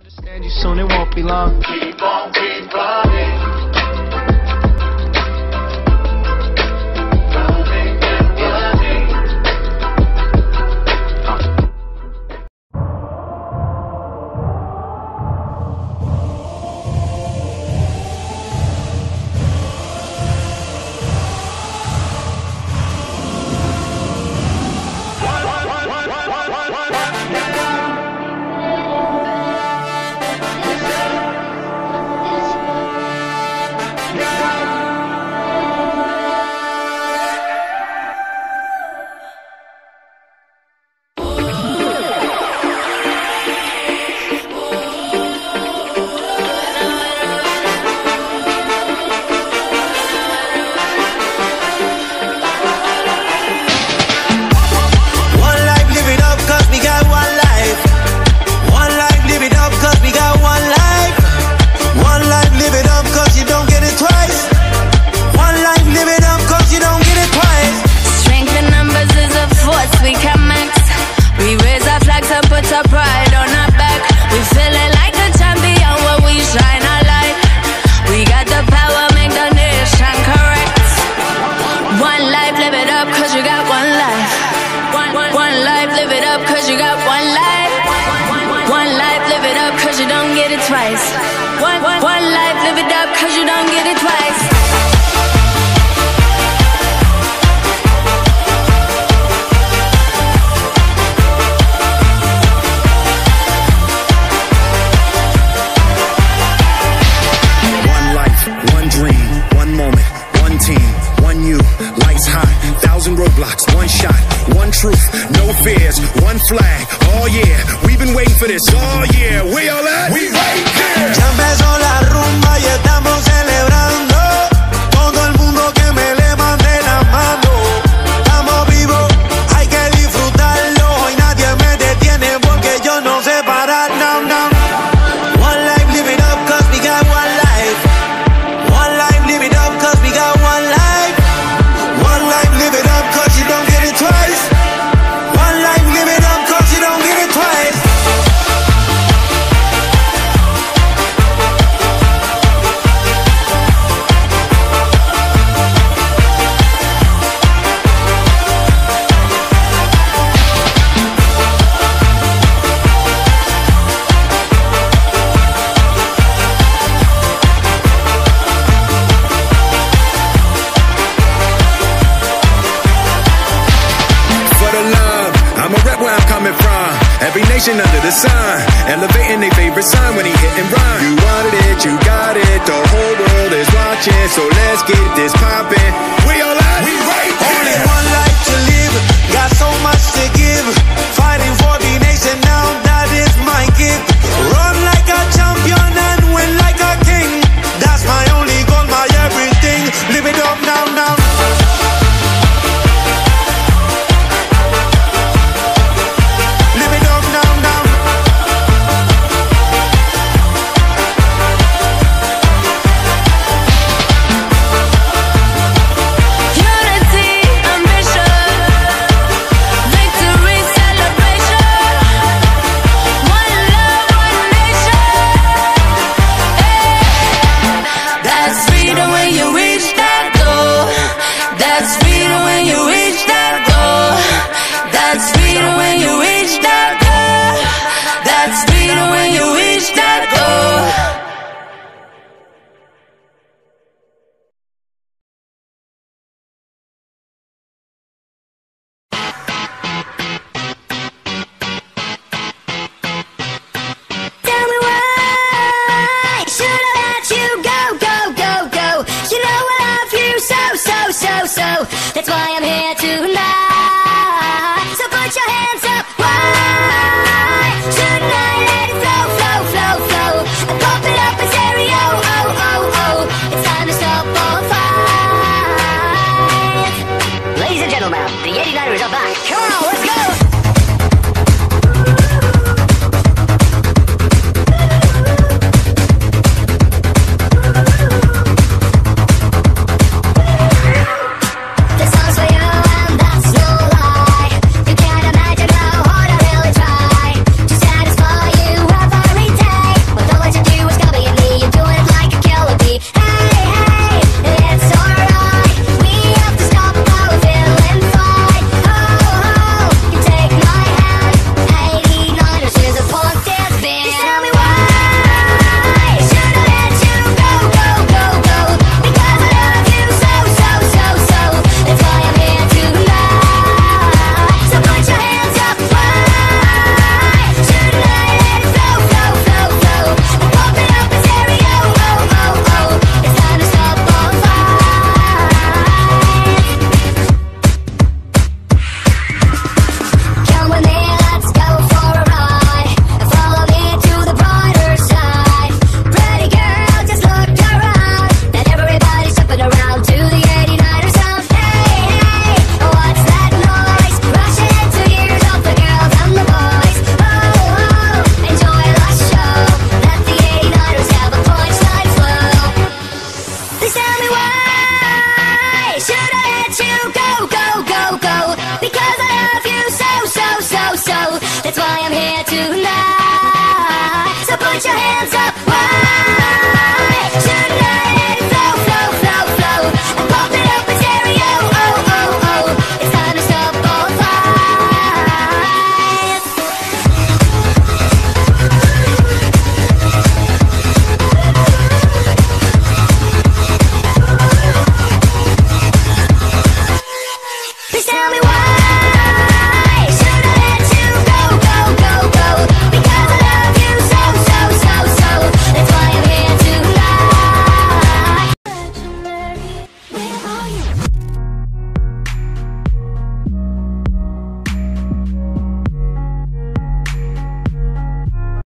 Understand you soon, it won't be long. Keep on, keep running. Twice. One life, live it up, cause you don't get it twice. One life, one dream, one moment, one team, one you, lights high, 1,000 roadblocks, one shot, one truth, no fears, one flag, oh yeah, we've been waiting for this, oh yeah, we all at? We right here! Ya empezó la rumba y estamos celebrando, todo el mundo que me levante la mano, estamos vivos, hay que disfrutarlo, y nadie me detiene porque yo no sé parar, no, no. One life, live it up cause we got one life. One life, live it up cause we got one life. One life, live it up cause you don't get it twice. One life, live it up cause you don't get it twice. Every nation under the sun, elevating their favorite son when he hit and run. You wanted it, you got it, the whole world is watching, so let's get this poppin'.